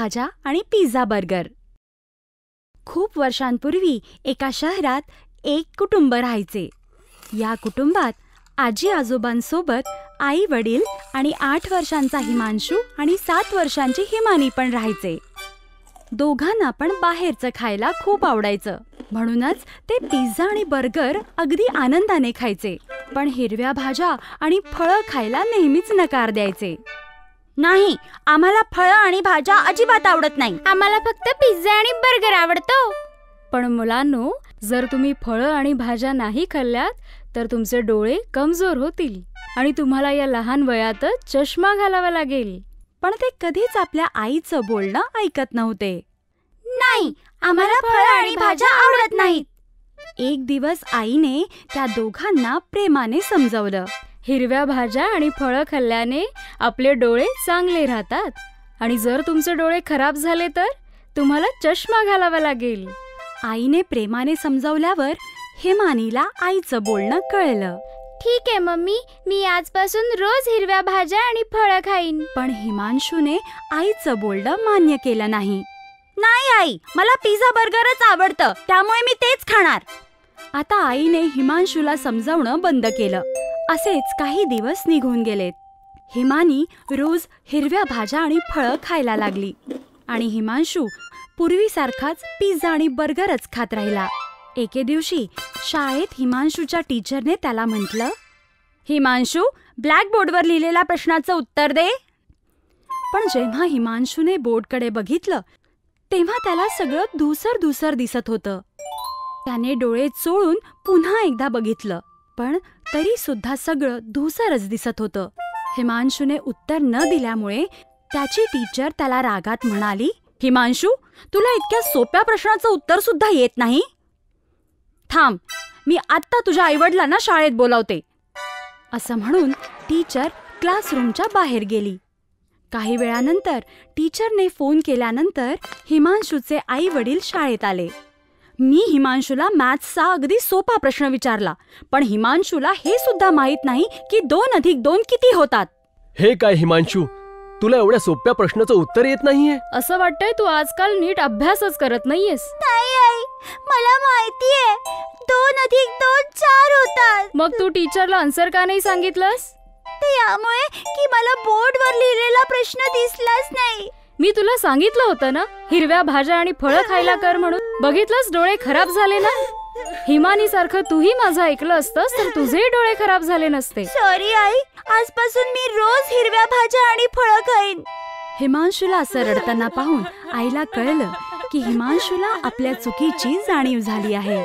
भाज्या आणि pizza burger. खूप वर्षांपूर्वी एका शहरात एक कुटुंब राहायचे. या कुटुंबात आजी आजोबांसोबत आई वडील आणि 8 वर्षांचा हिमांशू आणि 7 वर्षांची हिमानी पण राहायचे. दोघांना पण बाहेरचं खायला खूप आवडायचं, म्हणूनच ते पिझ्झा आणि बर्गर अगदी आनंदाने खायचे. पण हिरव्या भाज्या आणि फळं खायला नेहमीच नकार द्यायचे. नाही, आम्हाला फळं आणि भाज्या अजिबात आवडत नाही. आम्हाला फक्त पिझ्झा आणि बर्गर आवडतो. पण मुलांनो, जर तुम्ही फळं आणि भाज्या नाही खाल्ल्यात तर तुमचे डोळे कमजोर होतील आणि तुम्हाला या लहान वयातच चष्मा घालावा लागेल. पण ते कधीच आपल्या आईचं बोलणं ऐकत नव्हते. नाही, आम्हाला फळं आणि भाज्या आवडत नाहीत. एक दिवस आईने त्या दोघांना प्रेमाने समजावलं. हिरव्या भाज्या आणि फळं खाल्ल्याने आपले डोळे चांगले राहतात आणि जर तुमचे डोळे खराब झाले तर तुम्हाला चष्मा घालावा लागेल. आईने प्रेमाने समजावल्यावर हिमानीला आईचं बोलणं कळलं. ठीक आहे मम्मी, मी आजपासून रोज हिरव्या भाज्या आणि फळं खाईन. पण हिमांशूने आईचं बोलणं मान्य केलं नाही. नाही आई, मला पिझ्झा बर्गरच आवडतं, त्यामुळे मी तेच खाणार. आता आईने हिमांशूला समजावणं बंद केलं. असेच काही दिवस निघून गेलेत. हिमानी रोज हिरव्या भाज्या आणि फळं खायला लागली आणि हिमांशू पूर्वीसारखाच पिझ्झा आणि बर्गरच खात राहिला. एके दिवशी शाळेत हिमांशूच्या टीचरने त्याला म्हटलं, हिमांशू, ब्लॅकबोर्डवर लिहिलेल्या प्रश्नाचं उत्तर दे. पण जेव्हा हिमांशूने बोर्डकडे बघितलं तेव्हा त्याला सगळं धूसर दिसत होतं. त्याने डोळे चोळून पुन्हा एकदा बघितलं, पण तरी सुद्धा सगळं धूसरच दिसत होतं. हिमांशूने उत्तर न दिल्यामुळे त्याची टीचर त्याला रागात म्हणाली, हिमांशू, तुला इतक्या सोप्या प्रश्नाचं उत्तर सुद्धा येत नाही? थांब, मी आत्ता तुझ्या आईवडिलांना शाळेत बोलावते. असं म्हणून टीचर क्लासरूमच्या बाहेर गेली. काही वेळानंतर टीचरने फोन केल्यानंतर हिमांशूचे आई वडील शाळेत आले. मी हिमांशूला मॅथ्सचा अगदी सोपा प्रश्न विचारला, पण हिमांशूला हे सुद्धा माहित नाही की 2 अधिक 2 किती होतात. हे काय हिमांशू, तुला एवढ्या सोप्या प्रश्नाचं उत्तर येत नाहीये? असं वाटतंय तू आजकाल नीट अभ्यासच करत नाहीयेस. नाही आई, मला माहितीये 2 अधिक 2 4 होतात. मग तू टीचरला आन्सर का नाही सांगितलंस? त्यामुळे की मला बोर्डवर लिहिलेला प्रश्न दिसलाच नाही. मी तुला सांगितलं होतं ना, हिरव्या भाज्या आणि फळं खायला कर म्हणून. बघितलंस, डोळे खराब झाले ना. हिमानी सारखं तूही माझं ऐकलं असतंस तर तुझेही डोळे खराब झाले नसते. सॉरी आई, आजपासून मी रोज हिरव्या भाज्या आणि फळं खाईन. हिमांशूला असं रडताना पाहून आईला कळलं की हिमांशूला आपल्या चुकीची जाणीव झाली आहे.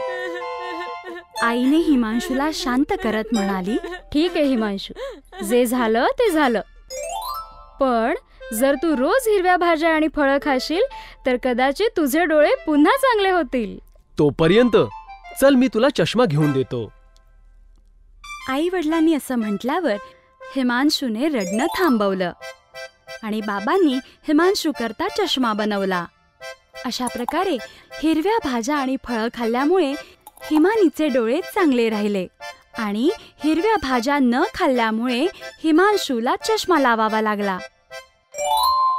आईने हिमांशूला शांत करत म्हणाली, ठीक आहे हिमांशू, जे झालं ते झालं. पण जर तू रोज हिरव्या भाज्या आणि फळं खाशील तर कदाचित तुझे डोळे पुन्हा चांगले होतील. तोपर्यंत चल मी तुला चष्मा घेऊन देतो. आई वडिलांनी असं म्हटल्यावर हिमांशूने रडणं थांबवलं आणि बाबांनी हिमांशू करता चष्मा बनवला. अशा प्रकारे हिरव्या भाज्या आणि फळं खाल्ल्यामुळे हिमानीचे डोळे चांगले राहिले आणि हिरव्या भाज्या न खाल्ल्यामुळे हिमांशूला चष्मा लावावा लागला.